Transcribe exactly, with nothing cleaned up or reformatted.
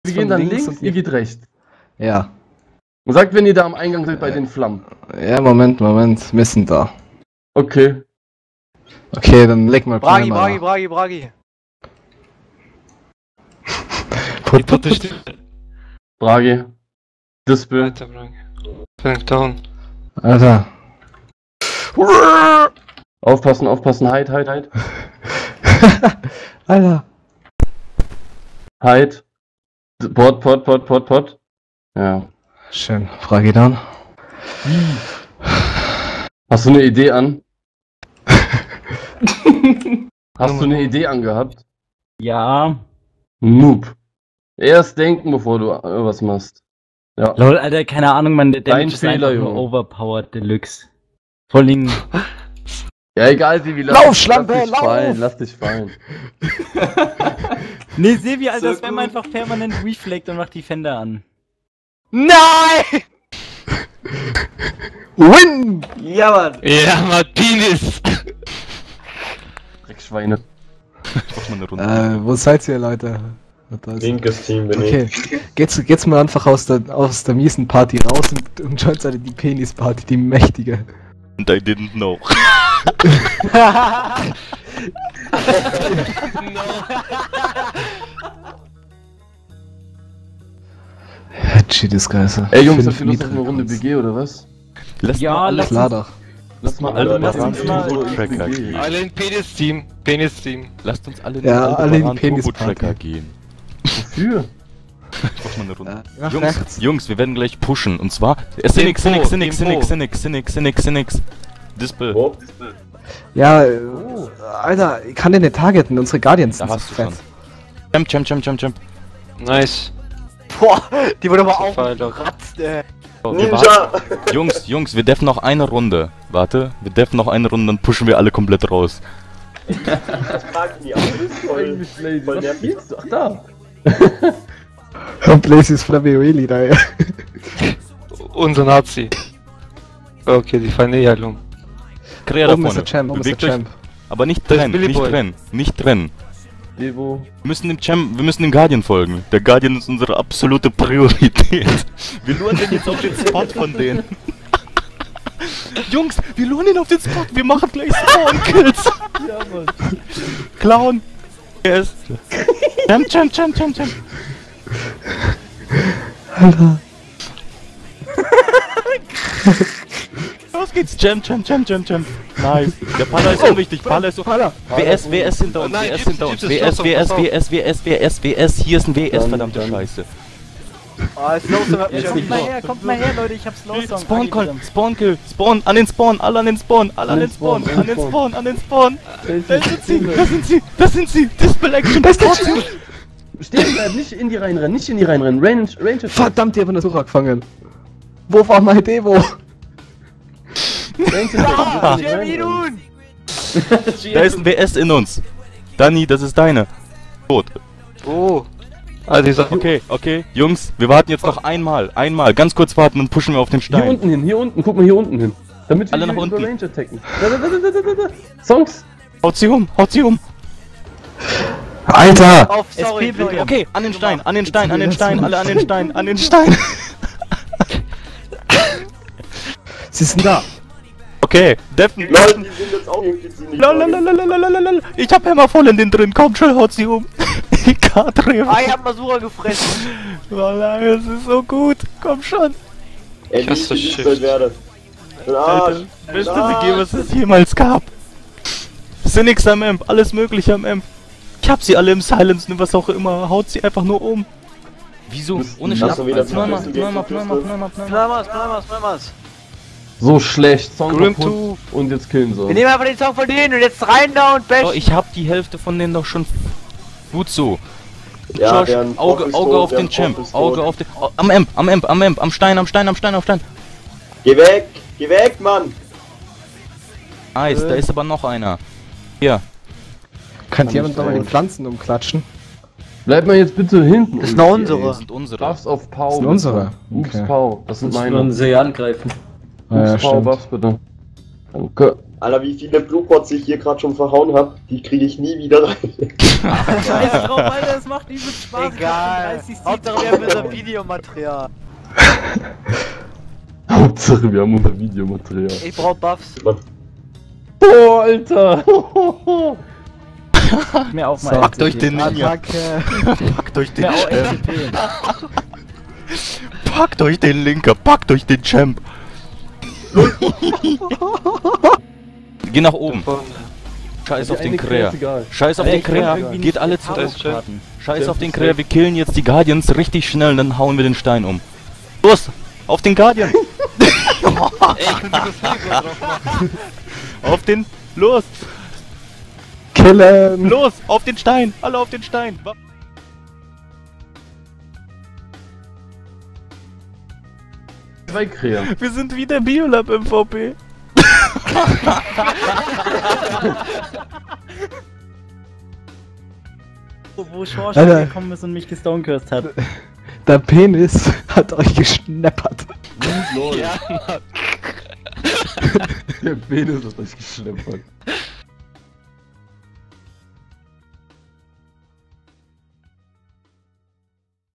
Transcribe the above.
Wir gehen dann links, und ihr geht rechts. Ja. Und sagt, wenn ihr da am Eingang seid bei den Flammen. Ja, Moment, Moment. Wir sind da. Okay. Okay, dann leg mal Bragi, Bragi, Bragi, Bragi. Put, put, put. Bragi. Dispel. Alter, Bragi. Flank down. Alter. Aufpassen, aufpassen. Hide, hide, hide. Alter. Hide. Pot, pot, pot, pot, pot. Ja. Schön. Frage dann. Hast du eine Idee an? Hast du eine Idee angehabt? Ja. Noob. Erst denken, bevor du äh, was machst. Ja. Lol, Alter, keine Ahnung, man, der Dein Damage ist Fehler, einfach nur Junge. overpowered Deluxe. Vor allem. Ja, egal, Sevi, lass, Lauf, lass Schlampe, dich lauf! fallen, lass dich fallen. Nee, Sevi, Alter, So das wäre gut. einfach permanent reflect und macht die Fender an. Nein! Win! Ja, Mann. Ja, Martinis! Dreckschweine. Mach mal eine Runde. Äh, wo seid ihr, Leute? Da ist- Linkes Team bin ich. Okay, geht's, geht's mal einfach aus der, aus der miesen Party raus und, und joint alle die Penis-Party, die mächtige. And I didn't know. Jesus, Geister. Ey Jungs, habt ihr Lust auf eine Runde B G oder was? Lass Ja, mal alle, lass Klar doch. Lass mal alle alle mal mal ins mal- Turbo-Tracker B G. gehen. Alle in Penis-Team. Penis-Team. Lasst uns alle in Ja, den alle in Aldebaran Penis-Party. Turbo-Tracker gehen. Wofür? Mach mal eine Runde. Nach Jungs, rechts. Jungs, wir werden gleich pushen. Und zwar. Cynic, Cynic, Info, Cynic, Cynic, Info. Cynic, Cynic, Cynic, Cynic. Dispel. Wo? Ja, äh, Alter, ich kann den nicht targeten, unsere Guardians Da sind so hast du fett. schon. Jump, jump, jump, jump, jump. Nice. Boah, die wurde aber So auch Fall doch. gekratzt, ey. So, wir Ninja! warten- Jungs, Jungs, wir deffen noch eine Runde. Warte, wir deffen noch eine Runde, dann pushen wir alle komplett raus. Das fragt die auch. Das ist voll, Eigentlich lazy. voll Was nervig. spielst du? Ach da. Und Blaze ist Flavio Eli da, ja. Unser Nazi. Okay, die feine Heilung. Krea da Oben ist vorne. der Champ, oben ist der Bewegt euch, Champ. aber nicht Das ist trennen, Billy nicht Boy. trennen, nicht trennen. Devo. Wir müssen dem Champ, wir müssen dem Guardian folgen. Der Guardian ist unsere absolute Priorität. Wir luren den jetzt auf den Spot von denen. Jungs, wir luren ihn auf den Spot. Wir machen gleich Spawn-Kills. Ja, Mann. Clown. Yes. Champ, Champ, Champ, Champ, Champ. Alter. Los geht's. Champ, Champ, Champ, Champ, Champ. Nice. Der Pala ist unwichtig. Pala ist so. Pala. W S, W S hinter uns, Oh nein, W S gibt's- hinter uns, gibt's W das S, Schloss W S, auf, W S, W S, W S, W S, hier ist ein W S, Dann- verdammte dann- Scheiße. Ah, Slowsong hat mich Ja, kommt irgendwie mal noch. her, kommt mal her, Leute, ich hab Slowsong. Spawn Call, Spawn Kill, Spawn, an den Spawn, alle an den Spawn, alle an den Spawn, an den Spawn, an den Spawn. Da sind sie, da sind sie, da sind sie, Dispel Action, das ist Stehen bleiben, nicht in die reinrennen, nicht in die reinrennen. Range, Range. Verdammt, die haben eine Suche gefangen. Wo war mein Devo? Range Ah, ist Jeremy nun! Da ist ein W S in uns. Dani, das ist deine. Tot. Oh. Ah, dieser. Okay, okay, Jungs, wir warten jetzt noch einmal, einmal, ganz kurz warten und pushen wir auf den Hier Stein. unten hin, hier unten, guck mal hier unten hin. Damit wir Alle hier nach über unten. Range attacken. Da, da, da, da, da, da, da. Songs. Haut sie um, haut sie um. Alter! Auf, sorry, S P bitte. Okay, an den Stein, an den Stein, an den Stein, alle an den Stein, an den Stein. Sie sind da. Okay, Deffen. Leute, die sind jetzt auch irgendwie ziemlich. Lalalalalalala. Ich hab Hammervoll in den drin, komm schon, haut sie um. K-Treffer. Ah, ich hab Masura gefressen. Wallah, es ist so gut, komm schon. Ey, wie Das ich ist das gedispelt Schiff. werde. Ein Arsch. Alter, beste Ein B G, Arsch. was es jemals gab. Cynics am Amp, alles mögliche am Amp. Ich hab sie alle im Silence, ne, was auch immer, haut sie einfach nur um. Wieso? Ohne Hast Schnapp. du wieder Pneuma, zum Pneuma, Christus Pneuma, gehen? Pneuma, Pneuma. Pneumas, Pneumas, Pneumas. So schlecht. Song Grim kaputt. Tooth. Und jetzt killen sie Wir uns. nehmen einfach den Song von denen und jetzt rein da und bash. Oh, ich hab die Hälfte von denen doch schon gut so. Ja, Josh, deren Auge, Prof ist Auge tot, auf deren den Champ, Prof ist Auge tot. auf den... Oh, am Amp, am Amp, am Amp, am Stein, am Stein, am Stein, am Stein. Geh weg! Geh weg, Mann! Nice, da ist aber noch einer. Hier. Kann Kann jemand ich da mal die raus. Pflanzen umklatschen? Bleib mal jetzt bitte hinten. Das ist noch unsere. Das sind unsere. Buffs auf Pau. Das sind bitte. unsere? Ups, Okay. Pau. Das sind Müssen wir meine. uns ja angreifen. Ah, ja, Ups, Pau, stimmt. Buffs bitte. Danke. Alter, wie viele Bluepots ich hier gerade schon verhauen habe, die kriege ich nie wieder rein. Scheiß drauf, Alter, es macht übelst Spaß. Egal. Hauptsache wir haben unser Videomaterial. Hauptsache wir haben unser Videomaterial. Ich brauch Buffs. Oh, Alter! Mir auch mal So, Packt euch den Ninja. Attacke. Packt euch den Mir auch Champ. S C P. Packt euch den Linker. Packt euch den Champ. Geh nach oben. Scheiß auf den Kräher. Scheiß auf den Kräher. Geht alle zu. Karten. Scheiß auf den Kräher. Wir killen jetzt die Guardians richtig schnell und dann hauen wir den Stein um. Los! Auf den Guardian! Auf den... Los! Killen! Los! Auf den Stein! Alle auf den Stein! Zwei Kräher. Wir sind wieder Biolab M V P! Wo, wo Schorsch Alter. gekommen ist und mich gestonecursed hat. Der Penis hat euch geschnappert. Der Penis hat euch geschleppert.